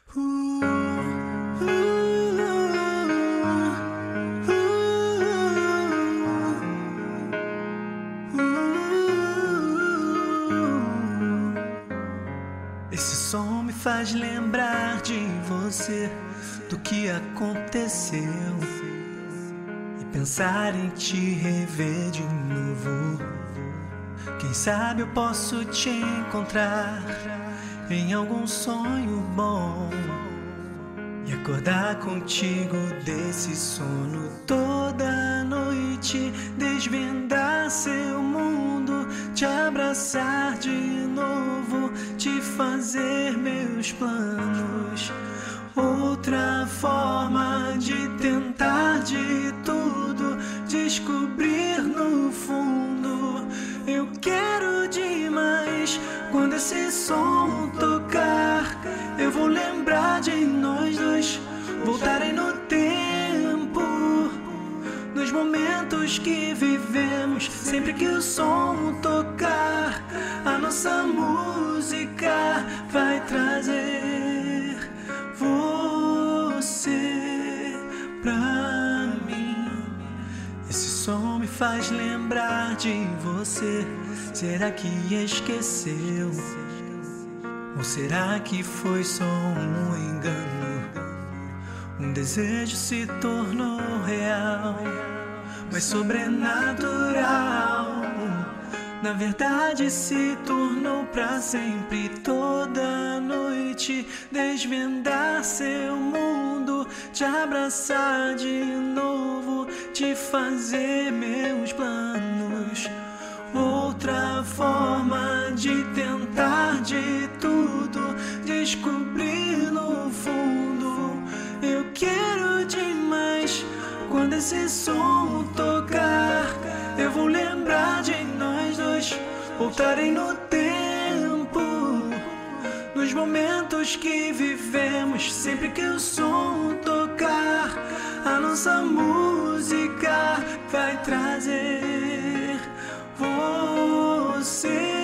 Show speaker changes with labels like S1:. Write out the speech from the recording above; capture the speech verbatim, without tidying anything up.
S1: Uh, uh, uh, uh. Esse som me faz lembrar de você, do que aconteceu, e pensar em te rever de novo. Quem sabe eu posso te encontrar em algum sonho bom e acordar contigo desse sono toda noite, desvendar seu mundo, te abraçar de novo, te fazer meus planos. Outra forma de tentar de tudo, descobrir no fundo. Eu quero demais. Quando esse som tocar, eu vou lembrar de nós dois, voltarem no tempo, nos momentos que vivemos. Sempre que o som tocar, a nossa música vai trazer você pra mim. Esse som me faz lembrar de você. Será que esqueceu? Ou será que foi só um engano? Um desejo se tornou real, mas sobrenatural. Na verdade se tornou pra sempre. Toda noite desvendar seu mundo, te abraçar de novo, te fazer meus planos. Outra forma de tentar de tudo, descobrir no fundo. Eu quero demais. Quando esse som tocar, eu vou lembrar de nós dois, voltarem no tempo, nos momentos que vivemos. Sempre que o som tocar, a nossa música vai trazer você.